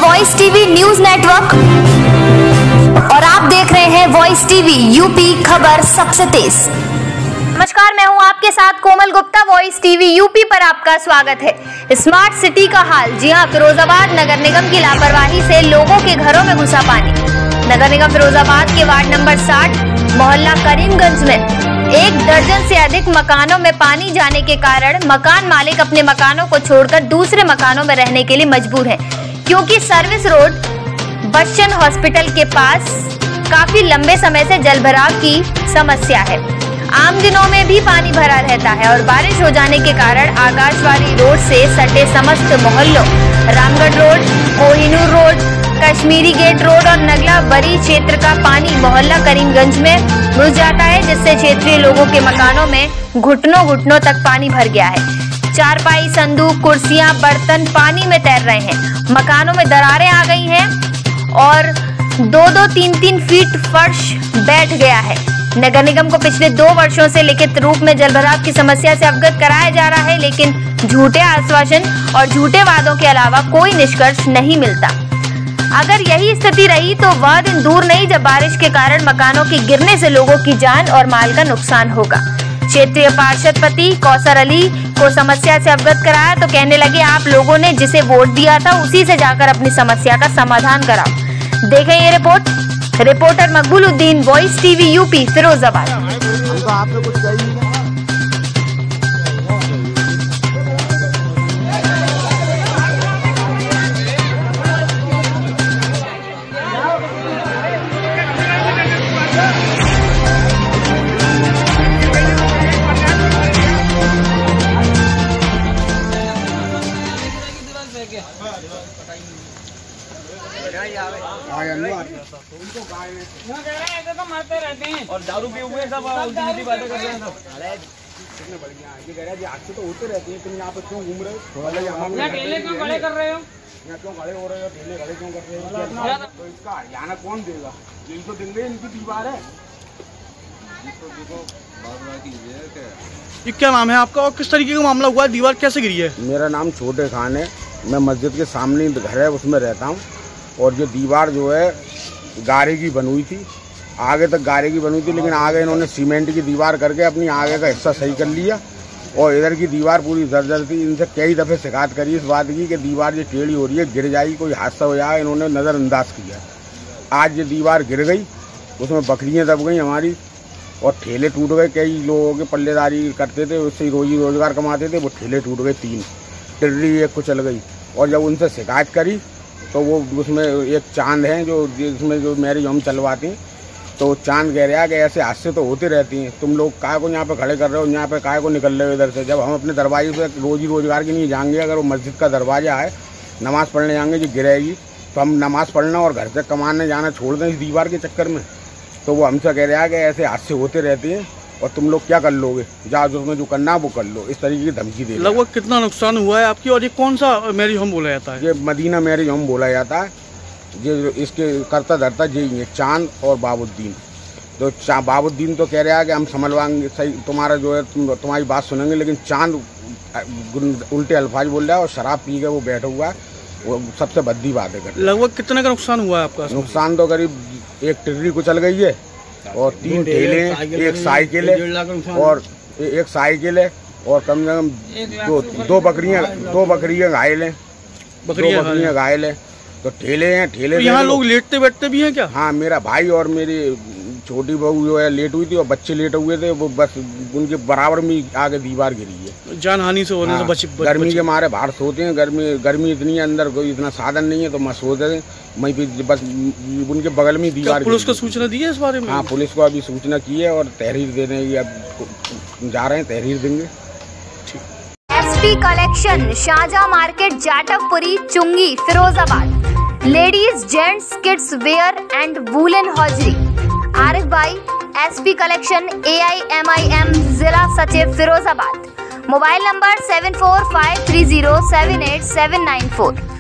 Voice TV news network और आप देख रहे हैं वॉइस टीवी यूपी, खबर सबसे तेज। नमस्कार, मैं हूं आपके साथ Komal Gupta. Voice TV UP पर आपका स्वागत है। स्मार्ट सिटी का हाल। जी हां, फिरोजाबाद नगर निगम की लापरवाही से लोगों के घरों में घुसा पानी। नगर निगम फिरोजाबाद के वार्ड नंबर 60 मोहल्ला करीमगंज में 1 दर्जन से अधिक मकानों में पानी जाने के कारण मकान मालिक अपने मकानों को छोड़कर दूसरे मकानों में रहने के लिए मजबूर हैं, क्योंकि सर्विस रोड बच्चन हॉस्पिटल के पास काफी लंबे समय से जलभराव की समस्या है। आम दिनों में भी पानी भरा रहता है और बारिश हो जाने के कारण आकाशवाणी रोड से सटे समस्त मोहल्लों, Ramgarh road, Kohinoor road, Kashmiri gate road और नगला बरी क्षेत्र का पानी मोहल्ला करीमगंज में घुस जाता है, जिससे क्षेत्रीय लोगों के मकानों में घुटनों घुटनों तक पानी भर गया है। चारपाई, संदूक, कुर्सियां, बर्तन पानी में तैर रहे हैं। मकानों में दरारें आ गई हैं और 2-2, 3-3 फीट फर्श बैठ गया है। नगर निगम को पिछले 2 वर्षों से लिखित रूप में जलभराव की समस्या से अवगत कराया जा रहा है, लेकिन झूठे आश्वासन और झूठे वादों के अलावा कोई निष्कर्ष नहीं मिलता। अगर यही स्थिति रही तो वह दिन दूर नहीं जब बारिश के कारण मकानों के गिरने से लोगों की जान और माल का नुकसान होगा। क्षेत्रीय पार्षद पति कौसर अली को समस्या से अवगत कराया तो कहने लगे, आप लोगों ने जिसे वोट दिया था उसी से जाकर अपनी समस्या का समाधान कराओ। देखें ये रिपोर्ट। Reporter Maqbooluddin, Voice TV UP, Firozabad. तो मारते रहते हैं और दारू पी हुए सब बातें कर रहे हैं। सब तो होते रहते हैं। तुम यहाँ पे क्यों घूम रहे हो? ठेले क्यों खड़े कर रहे हो? यहाँ क्यों खड़े हो रहे हो? ठेले खड़े क्यों कर रहे हो? तो इसका हरियाणा कौन देगा? यही तो देंगे, इनकी दीवार है। ये क्या नाम है आपका और किस तरीके का मामला हुआ है? दीवार कैसे गिरी है? मेरा नाम छोटे खान है। मैं मस्जिद के सामने घर है उसमें रहता हूँ। और जो दीवार जो है गारे की बनी हुई थी, आगे तक गारे की बनी हुई थी, लेकिन आगे इन्होंने सीमेंट की दीवार करके अपनी आगे का हिस्सा सही कर लिया और इधर की दीवार पूरी जर्जर थी। इनसे कई दफ़े शिकायत करी इस बात की कि दीवार ये टेढ़ी हो रही है, गिर जाएगी, कोई हादसा हो जाए, इन्होंने नज़रअंदाज किया। आज ये दीवार गिर गई, उसमें बकरियाँ दब गई हमारी और ठेले टूट गए। कई लोगों के पल्लेदारी करते थे, उससे रोजी रोजगार कमाते थे, वो ठेले टूट गए। 3 टिर्री एक को चल गई। और जब उनसे शिकायत करी तो वो उसमें एक चांद है जो जिसमें जो मैरिज होम चलवाते हैं, तो चांद कह रहा है कि ऐसे हादसे तो होते रहती हैं, तुम लोग काय को यहाँ पे खड़े कर रहे हो, यहाँ पे काय को निकल रहे हो इधर से। जब हम अपने दरवाजे से रोजी रोजगार के लिए जाएंगे, अगर वो मस्जिद का दरवाजा है, नमाज़ पढ़ने जाएंगे जो गिरेगी, तो हम नमाज़ पढ़ना और घर से कमाने जाना छोड़ दें इस दीवार के चक्कर में। तो वो हमसे कह रहा है कि ऐसे हादसे होते रहते हैं और तुम लोग क्या कर लोगे, जाओ उसमें जो करना वो कर लो। इस तरीके की धमकी दे। लगभग कितना नुकसान हुआ है आपकी और ये कौन सा मैरिज होम बोला जाता है? ये मदीना मैरिज होम बोला जाता है। ये इसके करता धरता यही है, चांद और बाबुद्दीन। तो बाबुद्दीन तो कह रहा है कि हम संभलवाएंगे, सही तुम्हारा जो है तुम्हारी बात सुनेंगे, लेकिन चांद उल्टे अल्फाज बोल रहा है और शराब पी के वो बैठा हुआ है, वो सबसे भद्दी बात है। लगभग कितने का नुकसान हुआ है आपका? नुकसान तो करीब 1 टिर्री कुचल गई है और 3 ठेले, एक साइकिल है और एक साइकिल है और कम से कम 2 बकरियां घायल हैं। 2 बकरियां घायल है। तो ठेले हैं। ठेले तो यहाँ लोग लेटते बैठते भी हैं क्या? हाँ, मेरा भाई और मेरी छोटी बहू जो है लेट हुई थी और बच्चे लेटे हुए थे, वो बस उनके बराबर में आगे दीवार गिरी है। जान हानि से होने से बच गर्मी के मारे बाहर सोते हैं। गर्मी इतनी है, अंदर कोई इतना साधन नहीं है, तो मैं सोते थे वहीं पे, बस उनके बगल में दीवार। पुलिस को सूचना दी है इस बारे में? हाँ, पुलिस को अभी सूचना की है और तहरीर देने की अब जा रहे हैं, तहरीर देंगे। SP collection, Shahjahan market, Jatavpuri, चुंगी, Firozabad. Ladies, gents, kids wear and woollen hosiery. Arif भाई, एसपी कलेक्शन, AIMIM, जिला सचिव, फिरोजाबाद। Mobile number 7453078794।